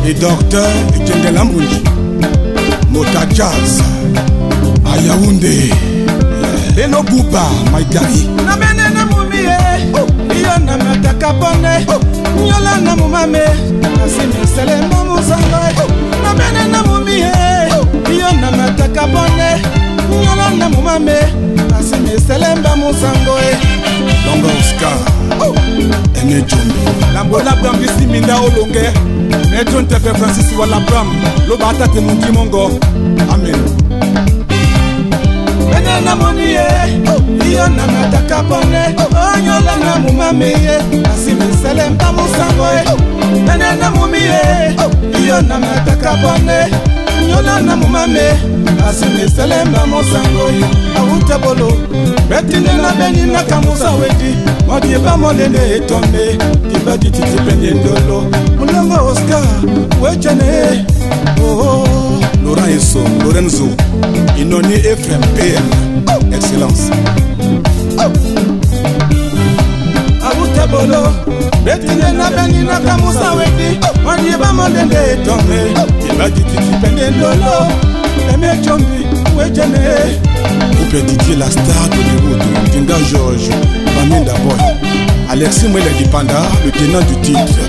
et docteur Etienne Lamboundi Mota Jazz à Yaoundé Beno Bouba Maïgari Namene na mumie Iyo na mataka pone Nyola na mumame Asime selemba muzanga Namene na mumie Iyo na mataka pone Nyola na mumame Asime selemba muzango Longa Oscar Ene Jombi Lambo la bram visi minda olonge Metron tepe Francis wala bram Loba atate mungi mongo Amen Bene na monie Iyo na mataka pone Onyola na mumame Asime selemba musango Bene na mumie Iyo na mataka pone Nyola na mumame Asime selemba musango Awute bolo Betine na beni na kamusa wedi Modi eba molende etombe Tiba di titi pende ndolo Mulongo Oscar Wechane Lorenzo Inoni Ephraim PM Excellence Awute bolo Betine na beni na kamusa wedi Modi eba molende etombe Tiba di titi pende ndolo Eme chombi Wechane Coupe Didier la star de Niroto Tinga Georges Baminda Boy Alexis Mwele Dipanda le tenant du titre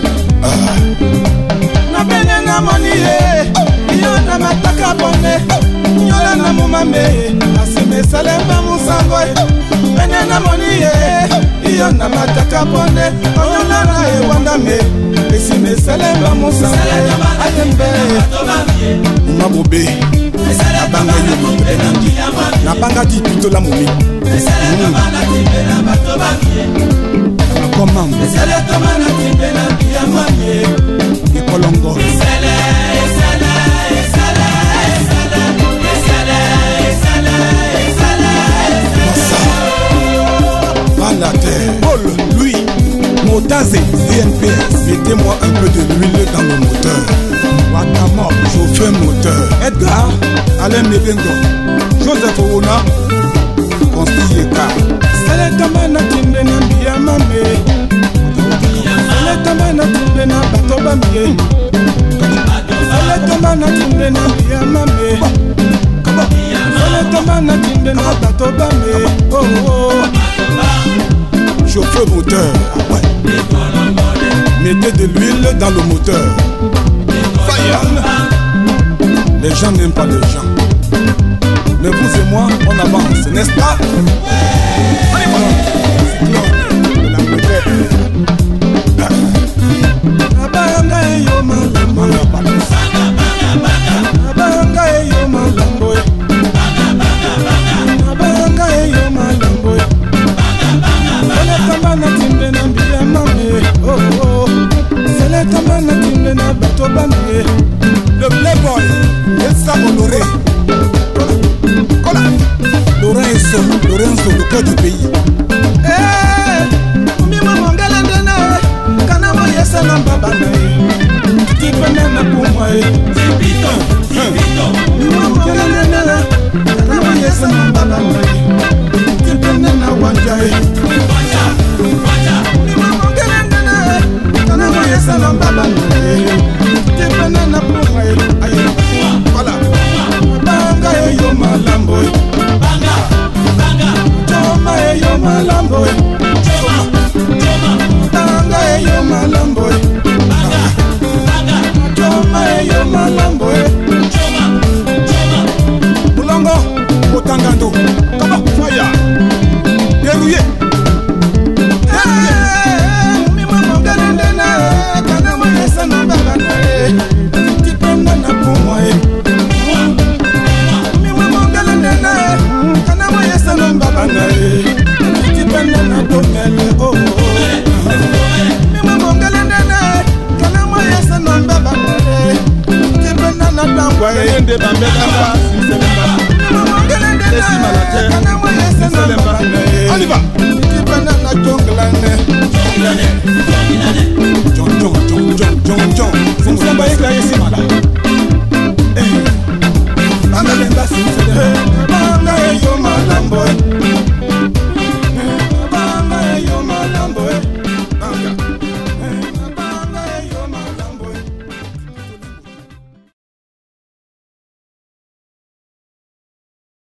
Na bene na monie Iyo na mataka pone Nyola na mumame Asime salemba musango Bene na monie Iyo na mataka pone Nyola na ewandame Asime salemba musango Atembe Umabobe Nabanga yomi Nabanga di pito la moumi Nakomam Nikolongo Massa Paul, Louis Motaze DNPS mettez-moi un peu de l'huile dans le moteur Wakamor, chauffeur moteur Edgar, Alain Mebengo Joseph Ouna Constille Eka Seletamana timbe na mbia mame Seletamana timbe na bato bamie Seletamana timbe na mbia mame Seletamana timbe na bato bamie Oh oh Chauffeur moteur ouais. Mettez de l'huile dans le moteur Fayane. Les gens n'aiment pas les gens mais vous et moi on avance n'est-ce pas Abanga eyo malambo Abanga eyo malambo Abanga eyo malambo Seletamana timbe na mbia mame Oh oh Seletamana timbe na bato bamie le playboy Elsa Honoré Lorenzo le cœur du pays Mima mongala ndena Kana mo yesa na mbaba na Tipena na kumwa Tipito Mima mongala ndena Kana mo yesa na mbaba na Tipena na wanja Mima mongala ndena Kana mo yesa na mbaba na Tipena na kumwa Voilà Banga eyo malambo Choma eyo malambo Banga eyo malambo Choma eyo malambo Mulongo Otangando Comment fire Dérouillé Mima mongala ndena Kana mo yesa na mbaba na Tipena na kumwa Mima mongala ndena Kana mo yesa na mbaba na Tipena na dongele Oh Mima mongala ndena Kana mo yesa na mbaba na Tipena na dangwa Ende bambela Pasi Mima mongala ndena Kana mo yesa na mbaba na On y va Tipena na jonglane John